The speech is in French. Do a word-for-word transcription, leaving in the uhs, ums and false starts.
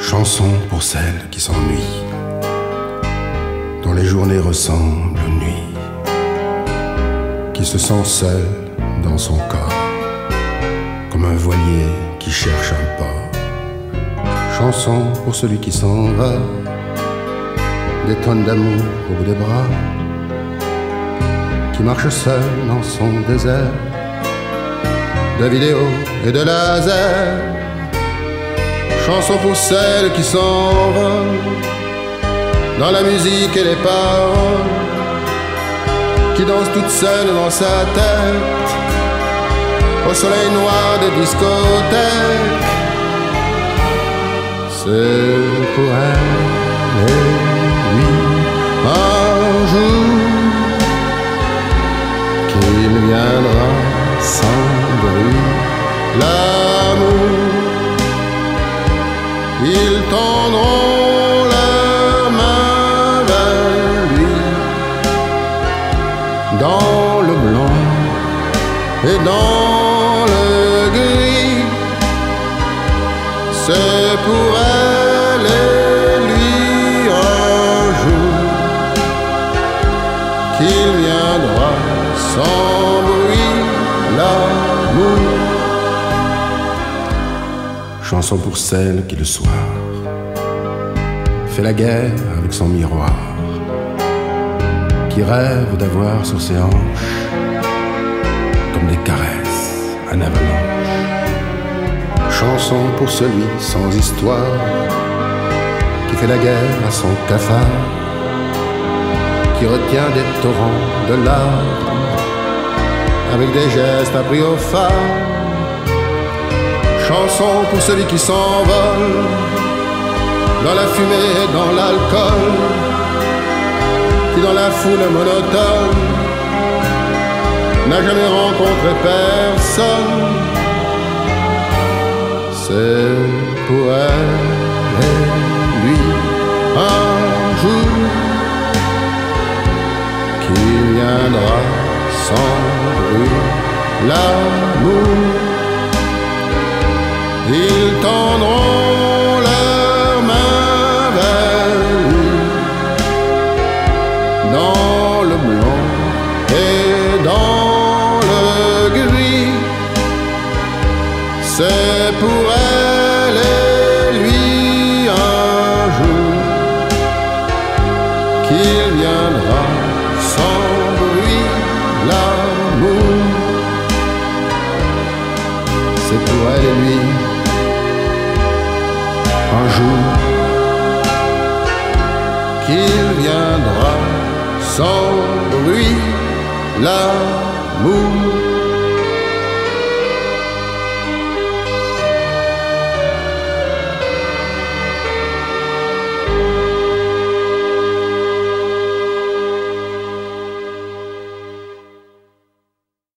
Chanson pour celle qui s'ennuie, dont les journées ressemblent aux nuits, qui se sent seule dans son corps, comme un voilier qui cherche un port. Chanson pour celui qui s'en va, des tonnes d'amour au bout des bras, qui marche seul dans son désert de vidéos et de laser. Chanson pour celle qui s'envole dans la musique et les paroles, qui danse toute seule dans sa tête au soleil noir des discothèques. C'est pour elle et lui un jour qu'il viendra sans bruit. L'amour, ils tendront leurs mains vers lui, dans le blanc et dans le gris. C'est pour elle et lui un jour qu'il viendra sans bruit. L'amour. Chanson pour celle qui le soir fait la guerre avec son miroir, qui rêve d'avoir sur ses hanches comme des caresses en avalanche. Chanson pour celui sans histoire, qui fait la guerre à son cafard, qui retient des torrents de larmes avec des gestes appris au phare. Chanson pour celui qui s'envole dans la fumée et dans l'alcool, qui dans la foule monotone n'a jamais rencontré personne. C'est pour elle et lui un jour qu'il viendra sans bruit. L'amour, ils tendront leurs mains vers lui, dans le blanc et dans le gris. C'est pour elle et lui un jour qu'il viendra sans bruit. L'amour, c'est pour elle et lui un jour qu'il viendra sans bruit. L'amour.